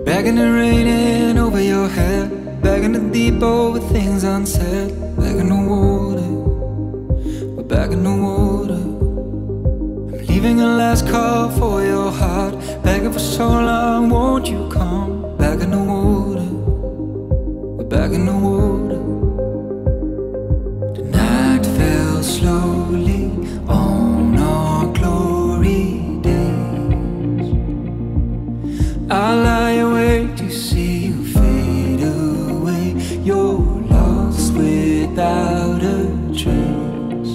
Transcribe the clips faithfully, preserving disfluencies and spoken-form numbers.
Begging and raining over your head, begging to deep over things unsaid. Begging the water, we're begging the water. I'm leaving a last call for your heart, begging for so long, won't you come? Begging the water, we're begging the water. The night fell slowly on our glory days. I lie awake to see you fade away. You're lost without a trace.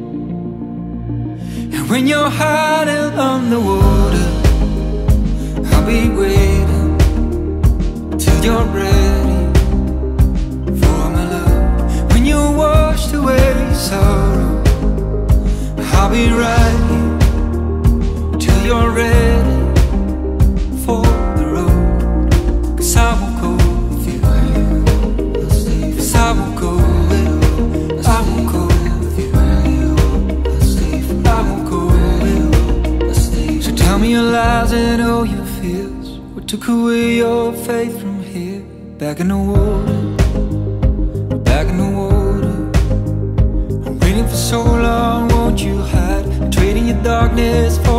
And when you're hiding on the water, I'll be waiting till you're ready for my love. When you washed away sorrow, I'll be right here till you're ready for the road. Cause I won't go with you, cause I won't go with you, I won't go with you, I won't go with you. So tell me your lies and all your fears. What took away your faith from here? Back in the water, back in the water. I'm waiting for so long, won't you hide? Trading your darkness for